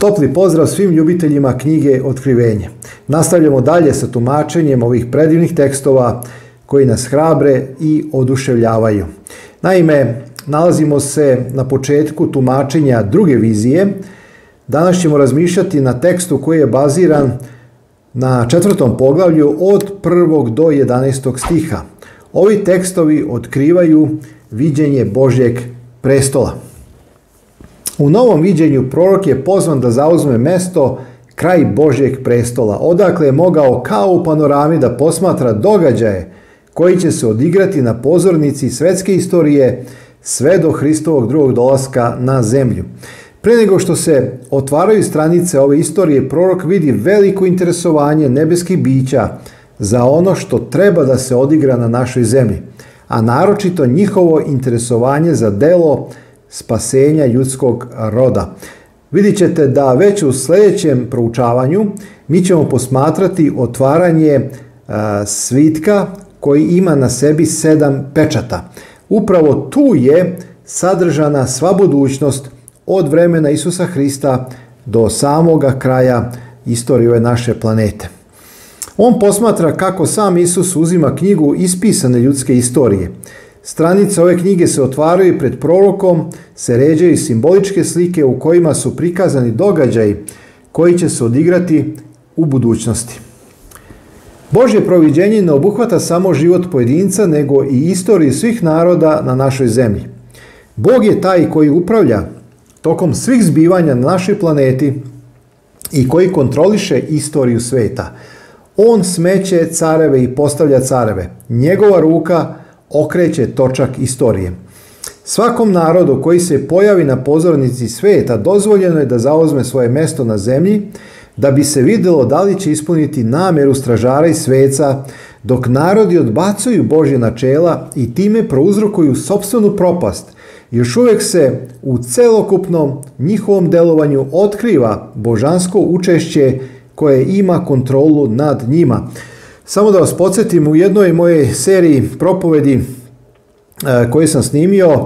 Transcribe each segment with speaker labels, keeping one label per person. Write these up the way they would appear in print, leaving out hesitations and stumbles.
Speaker 1: Topli pozdrav svim ljubiteljima knjige Otkrivenje. Nastavljamo dalje sa tumačenjem ovih predivnih tekstova koji nas hrabre i oduševljavaju. Naime, nalazimo se na početku tumačenja druge vizije. Danas ćemo razmišljati na tekstu koji je baziran na 4. poglavlju od 1. do 11. stiha. Ovi tekstovi otkrivaju viđenje Božjeg prestola. U novom viđenju prorok je pozvan da zauzme mesto kraj Božjeg prestola, odakle je mogao kao u panorami da posmatra događaje koji će se odigrati na pozornici svetske istorije sve do Hristovog drugog dolaska na zemlju. Pre nego što se otvaraju stranice ove istorije, prorok vidi veliko interesovanje nebeskih bića za ono što treba da se odigra na našoj zemlji, a naročito njihovo interesovanje za delo spasenja ljudskog roda. Vidjet ćete da već u sljedećem proučavanju mi ćemo posmatrati otvaranje svitka koji ima na sebi 7 pečata. Upravo tu je sadržana sva budućnost od vremena Isusa Hrista do samoga kraja istorije ove naše planete. On posmatra kako sam Isus uzima knjigu ispisane ljudske istorije. Stranice ove knjige se otvaraju pred prorokom, se ređaju simboličke slike u kojima su prikazani događaji koji će se odigrati u budućnosti. Božje proviđenje ne obuhvata samo život pojedinca, nego i istoriju svih naroda na našoj zemlji. Bog je taj koji upravlja tokom svih zbivanja na našoj planeti i koji kontroliše istoriju sveta. On smeće careve i postavlja careve. Njegova ruka okreće točak istorije. Svakom narodu koji se pojavi na pozornici sveta dozvoljeno je da zauzme svoje mesto na zemlji, da bi se vidjelo da li će ispuniti namjeru stražara i sveca, dok narodi odbacuju Božje načela i time prouzrokuju sopstvenu propast. Još uvijek se u celokupnom njihovom delovanju otkriva božansko učešće koje ima kontrolu nad njima. Samo da vas podsjetim, u jednoj mojej seriji propovedi koje sam snimio,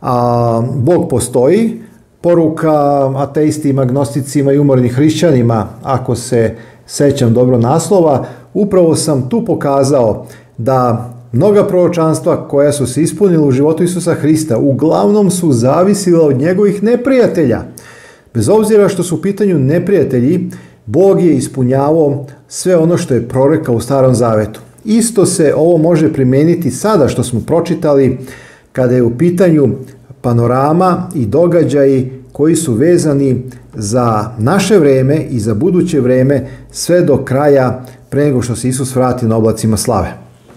Speaker 1: Bog postoji, poruka ateistima, agnosticima i umornim hrišćanima, ako se sećam dobro naslova, upravo sam tu pokazao da mnoga proročanstva koja su se ispunila u životu Isusa Hrista uglavnom su zavisila od njegovih neprijatelja. Bez obzira što su u pitanju neprijatelji, Bog je ispunjavao sve ono što je prorekao u Starom Zavetu. Isto se ovo može primijeniti sada što smo pročitali kada je u pitanju panorama i događaji koji su vezani za naše vreme i za buduće vreme sve do kraja pre nego što se Isus vrati na oblacima slave.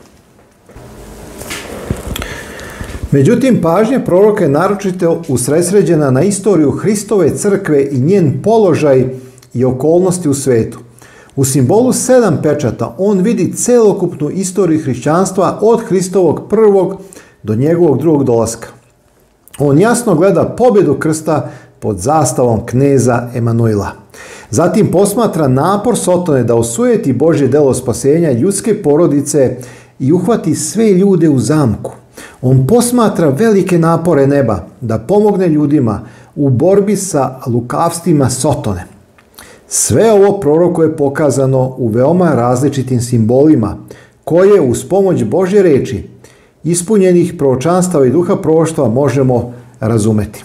Speaker 1: Međutim, pažnja proroka je naročito usredsređena na istoriju Hristove crkve i njen položaj i okolnosti u svetu. U simbolu 7 pečata on vidi celokupnu istoriju hrišćanstva od Hristovog prvog do njegovog drugog dolaska. On jasno gleda pobjedu krsta pod zastavom kneza Emanuila. Zatim posmatra napor Sotone da osujeti Božje delo spasenja ljudske porodice i uhvati sve ljude u zamku. On posmatra velike napore neba da pomogne ljudima u borbi sa lukavstvima Sotone. Sve ovo proroku je pokazano u veoma različitim simbolima, koje uz pomoć Božje reči, ispunjenih proročanstava i duha proroštva možemo razumeti.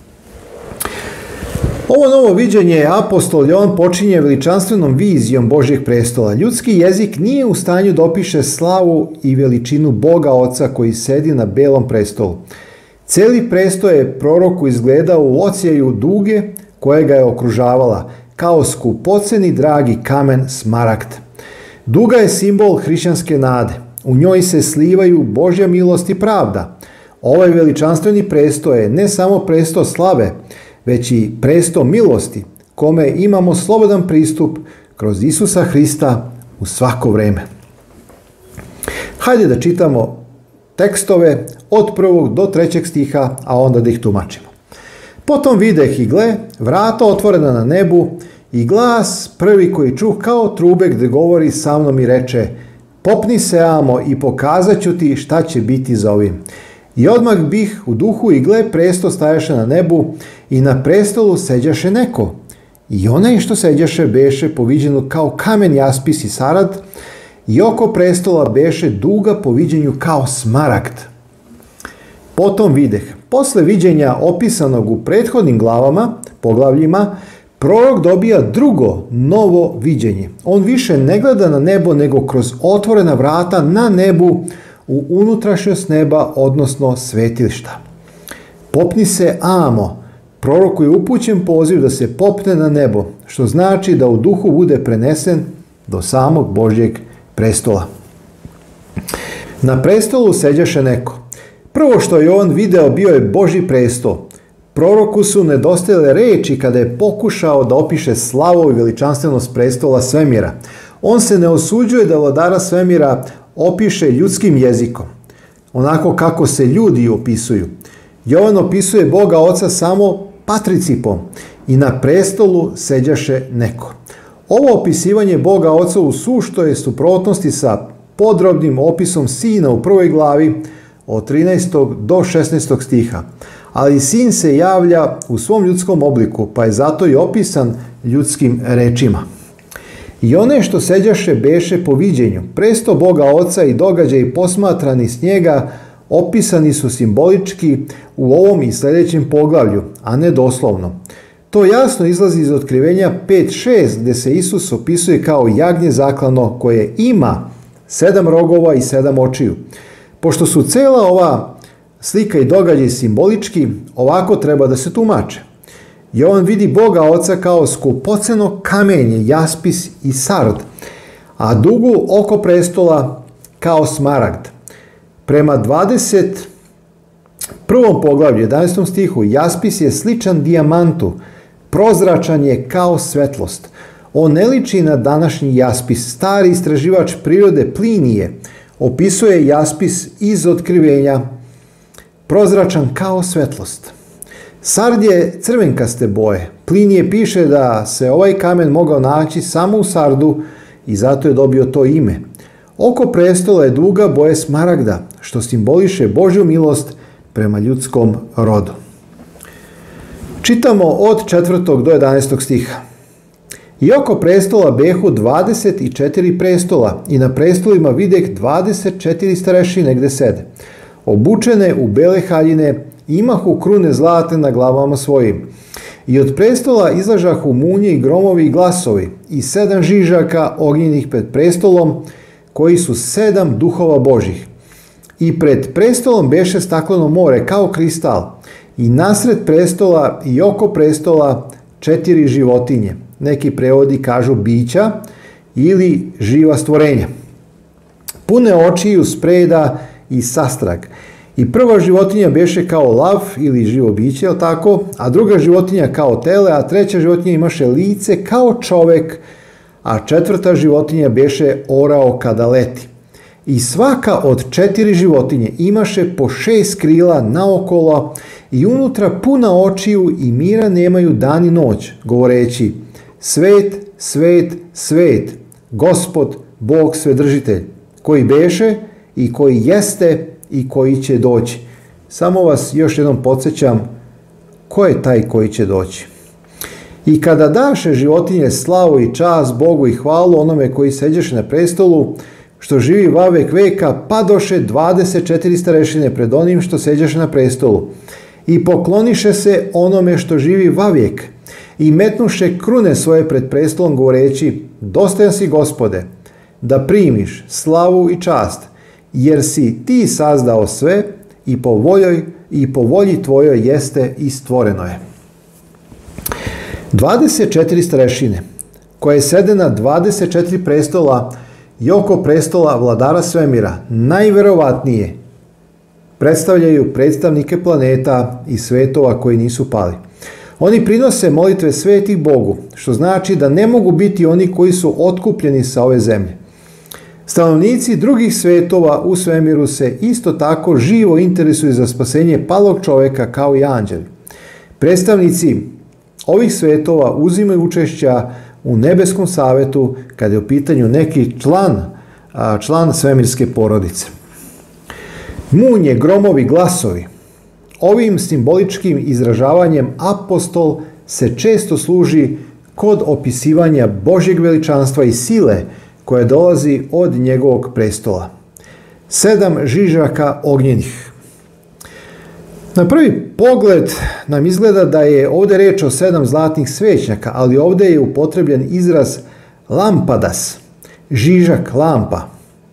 Speaker 1: Ovo novo viđenje apostol Jovan počinje veličanstvenom vizijom Božjeg prestola. Ljudski jezik nije u stanju da opiše slavu i veličinu Boga Oca koji sedi na belom prestolu. Celi presto je proroku izgledao u odsjaju duge koja ga je okružavala, kao skupoceni dragi kamen smaragd. Duga je simbol hrišćanske nade. U njoj se slivaju Božja milost i pravda. Ovaj veličanstveni presto je ne samo presto slave, već i presto milosti, kome imamo slobodan pristup kroz Isusa Hrista u svako vreme. Hajde da čitamo tekstove od 1. do 3. stiha, a onda da ih tumačimo. Potom videh i gle, vrata otvorena na nebu i glas prvi koji čuh kao trube gde govori sa mnom i reče: popni se, amo, i pokazat ću ti šta će biti za ovim. I odmah bih u duhu i gle presto stajaše na nebu i na prestolu seđaše neko. I onaj što seđaše beše po viđenju kao kamen jaspis i sarad, i oko prestola beše duga po viđenju kao smaragd. Potom videh, posle viđenja opisanog u prethodnim poglavljima, prorok dobija drugo, novo viđenje. On više ne gleda na nebo nego kroz otvorena vrata na nebu u unutrašnjost neba, odnosno svetilišta. Popni se amo, proroku je upućen poziv da se popne na nebo, što znači da u duhu bude prenesen do samog Božjeg prestola. Na prestolu seđaše neko. Prvo što je on video bio je Božji prestol. Proroku su nedostajale reči kada je pokušao da opiše slavu i veličanstvenost prestola svemira. On se ne osuđuje da vladara svemira opiše ljudskim jezikom, onako kako se ljudi opisuju. Jovan opisuje Boga Oca samo patricipom i na prestolu seđaše neko. Ovo opisivanje Boga Oca u suštoj suprotnosti sa podrobnim opisom Sina u prvoj glavi od 13. do 16. stiha. Ali Sin se javlja u svom ljudskom obliku, pa je zato i opisan ljudskim rečima. I one što seđaše beše po viđenju, presto Boga Oca i događaji posmatrani s njega opisani su simbolički u ovom i sljedećem poglavlju, a ne doslovno. To jasno izlazi iz Otkrivenja 5.6 gdje se Isus opisuje kao jagnje zaklano koje ima 7 rogova i 7 očiju. Pošto su cela ova slika i događaj simbolički, ovako treba da se tumače. Jovan vidi Boga Oca kao skupoceno kamenje, jaspis i sard, a dugu oko prestola kao smaragd. Prema 21. poglavlju, 11. stihu, jaspis je sličan dijamantu, prozračan je kao svetlost. On ne liči na današnji jaspis. Stari istraživač prirode Plinije opisuje jaspis iz Otkrivenja, prozračan kao svetlost. Sard je crvenkaste boje. Plinije piše da se ovaj kamen mogao naći samo u sardu i zato je dobio to ime. Oko prestola je duga boje smaragda, što simboliše Božju milost prema ljudskom rodu. Čitamo od 4. do 11. stiha. I oko prestola behu 24 prestola i na prestolima videh 24 starešine gde sede. Obučene u bele haljine, imahu krune zlate na glavama svojim. I od prestola izlažahu munje i gromovi i glasovi i 7 žižaka ognjenih pred prestolom, koji su 7 duhova Božih. I pred prestolom beše stakleno more kao kristal i nasred prestola i oko prestola 4 životinje. Neki prevodi kažu bića ili živa stvorenja. Pune očiju spreda i sastrag. I prva životinja beše kao lav ili živo biće, a druga životinja kao tele, a treća životinja imaše lice kao čovek, a četvrta životinja beše orao kada leti. I svaka od 4 životinje imaše po 6 krila naokolo i unutra puna očiju i mira nemaju dan i noć, govoreći: Svet, svet, svet, Gospod, Bog Svedržitelj, koji beše i koji jeste i koji će doći. Samo vas još jednom podsjećam, ko je taj koji će doći? I kada daše životinje slavu i čast Bogu i hvalu onome koji seđeše na prestolu, što živi vavek veka, padoše 24 starešine pred onim što seđeše na prestolu. I pokloniše se onome što živi vavijek i metnuše krune svoje pred prestolom, govoreći: Dostojan si, Gospode, da primiš slavu i čast, jer si ti sazdao sve i po volji tvojoj jeste i stvoreno je. 24 starešine, koje sede na 24 prestola i oko prestola vladara svemira, najverovatnije predstavljaju predstavnike planeta i svetova koji nisu pali. Oni prinose molitve svetih Bogu, što znači da ne mogu biti oni koji su otkupljeni sa ove zemlje. Stanovnici drugih svetova u svemiru se isto tako živo interesuju za spasenje palog čoveka kao i anđeli. Predstavnici ovih svetova uzimaju učešća u nebeskom savetu kada je u pitanju neki član svemirske porodice. Munje, gromovi, glasovi. Ovim simboličkim izražavanjem apostol se često služi kod opisivanja Božjeg veličanstva i sile koja dolazi od njegovog prestola. 7 žižaka ognjenih. Na prvi pogled nam izgleda da je ovdje reč o 7 zlatnih svećnjaka, ali ovdje je upotrebljen izraz lampadas, žižak, lampa,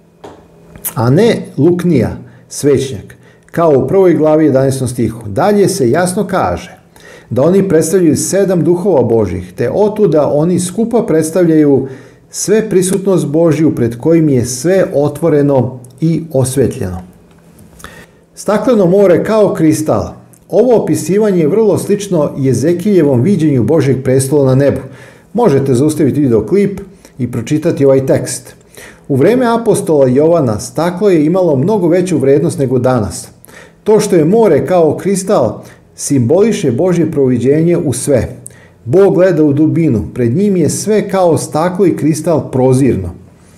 Speaker 1: a ne luknija, svećnjak, kao u 1. glavi 11. stihu. Dalje se jasno kaže da oni predstavljaju 7 duhova Božjih, te otuda oni skupa predstavljaju sve prisutnost Božju pred kojim je sve otvoreno i osvetljeno. Stakleno more kao kristal. Ovo opisivanje je vrlo slično Jezekiljevom viđenju Božjeg prestola na nebu. Možete zaustaviti videoklip i pročitati ovaj tekst. U vrijeme apostola Jovana staklo je imalo mnogo veću vrednost nego danas. To što je more kao kristal simboliše Božje proviđenje u sve. Bog gleda u dubinu, pred njim je sve kao staklo i kristal prozirno.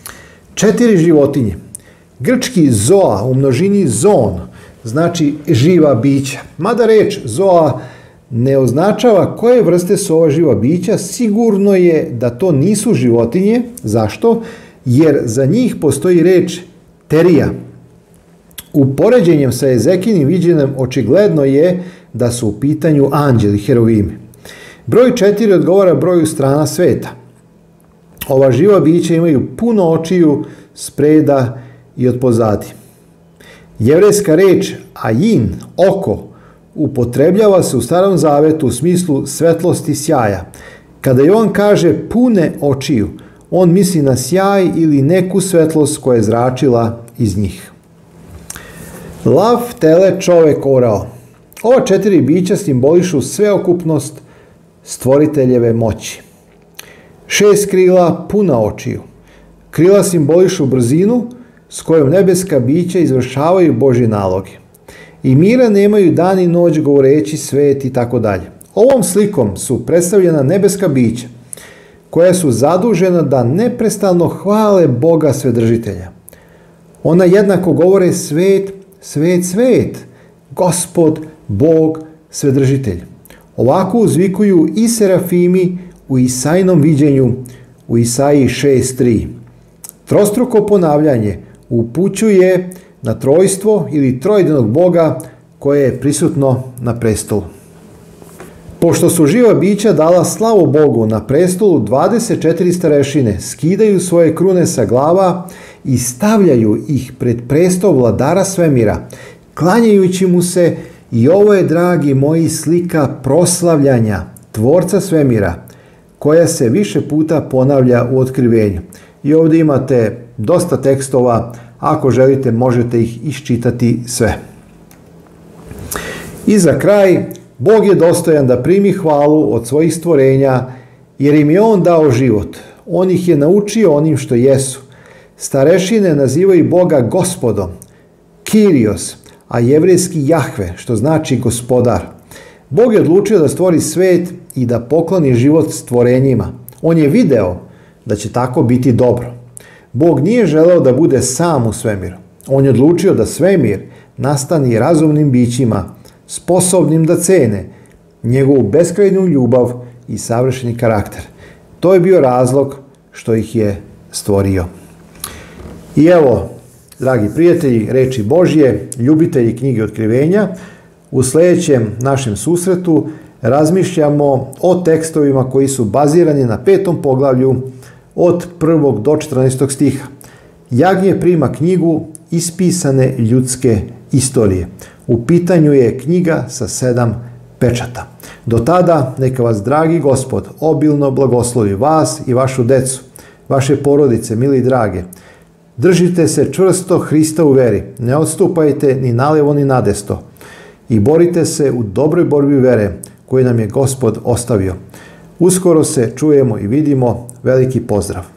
Speaker 1: 4 životinje. Grčki zoa u množini zon znači živa bića. Mada reč zoa ne označava koje vrste su ova živa bića, sigurno je da to nisu životinje. Zašto? Jer za njih postoji reč terija. U poređenjem sa Ezekijinim viđenjem očigledno je da su u pitanju anđeli, herovimi. Broj 4 odgovara broju strana sveta. Ova živa bića imaju puno očiju spreda i od pozadi. Jevrejska reč ajin, oko, upotrebljava se u Starom zavetu u smislu svetlosti sjaja. Kada Jovan kaže pune očiju, on misli na sjaj ili neku svetlost koja je zračila iz njih. Lav, tele, čovek, orao. Ova 4 bića simbolišu sveokupnost stvoriteljeve moći. 6 krila, puna očiju. Krila simbolišu brzinu s kojom nebeska bića izvršavaju Božje naloge. I mira nemaju dan i noć govoreći svet i tako dalje. Ovom slikom su predstavljena nebeska bića koja su zadužena da neprestano hvale Boga Svedržitelja. Ona jednako govore svet, svet, svet, Gospod, Bog, Svedržitelj. Ovako uzvikuju i serafimi u Isainom viđenju u Isaiji 6.3. Trostruko ponavljanje upućuje na trojstvo ili trojedinog Boga koje je prisutno na prestolu. Pošto su živa bića dala slavu Bogu na prestolu, 24 starešine skidaju svoje krune sa glava i stavljaju ih pred prestol vladara svemira, klanjajući mu se. I ovo je, dragi moji, slika proslavljanja Tvorca svemira, koja se više puta ponavlja u Otkrivenju. I ovdje imate dosta tekstova, ako želite možete ih iščitati sve. I za kraj, Bog je dostojan da primi hvalu od svojih stvorenja, jer im je On dao život. On ih je naučio onim što jesu. Starešine nazivaju Boga Gospodom, Kyrios, a jevrejski Jahve, što znači gospodar. Bog je odlučio da stvori svet i da pokloni život stvorenjima. On je video da će tako biti dobro. Bog nije želeo da bude sam u svemiru. On je odlučio da svemir nastani razumnim bićima, sposobnim da cene njegovu beskrajnu ljubav i savršeni karakter. To je bio razlog što ih je stvorio. I evo, dragi prijatelji, reči Božje, ljubitelji knjige Otkrivenja, u sljedećem našem susretu razmišljamo o tekstovima koji su bazirani na 5. poglavlju od 1. do 14. stiha. Jagnje prima knjigu ispisane ljudske istorije. U pitanju je knjiga sa 7 pečata. Do tada neka vas, dragi Gospod, obilno blagoslovi, vas i vašu decu, vaše porodice, mili drage. Držite se čvrsto Hrista u veri, ne odstupajte ni nalevo ni nadesto i borite se u dobroj borbi vere koju nam je Gospod ostavio. Uskoro se čujemo i vidimo. Veliki pozdrav!